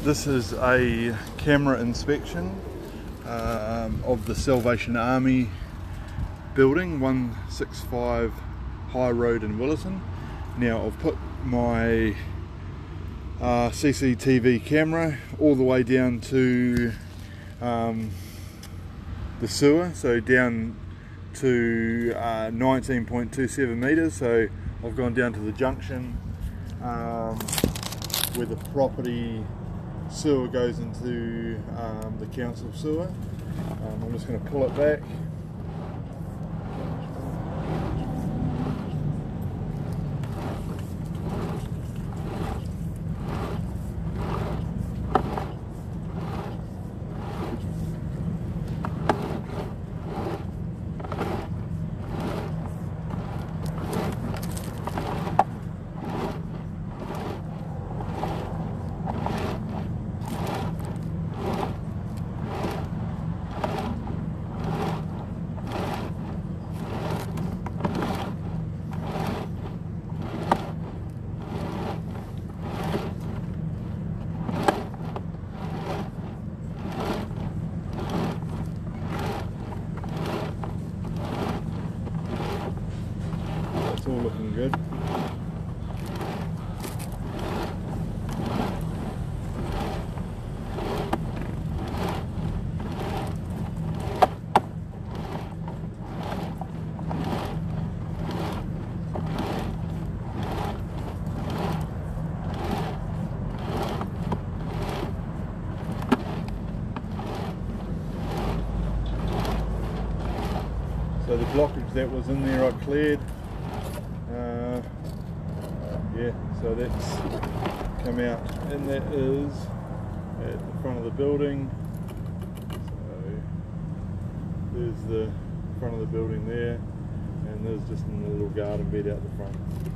This is a camera inspection of the Salvation Army building, 165 High Road in Willerton. Now I've put my CCTV camera all the way down to the sewer, so down to 19.27 metres. So I've gone down to the junction where the property sewer goes into the council sewer. I'm just going to pull it back. It's all looking good. So the blockage that was in there I cleared. Yeah, so that's come out, and that is at the front of the building. So there's the front of the building there, and there's just a little garden bed out the front.